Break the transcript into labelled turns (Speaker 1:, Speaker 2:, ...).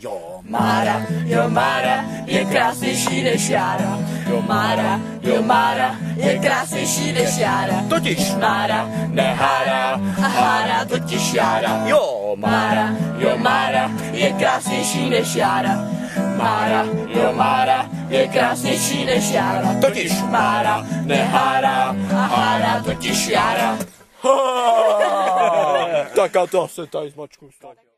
Speaker 1: Jo, Mára, je krásnější než Jára. Jo, Mára, je krásnější než Jára.
Speaker 2: Totiž
Speaker 1: Mára, nehára, a hára totiž Jára.
Speaker 2: jo,
Speaker 1: Mára, je krásnější než Jára. Mára, je krásnější než Jára.
Speaker 2: Totiž
Speaker 1: Mára, nehára, a hára totiž Jára.
Speaker 2: tak a to se tady zmačku stát.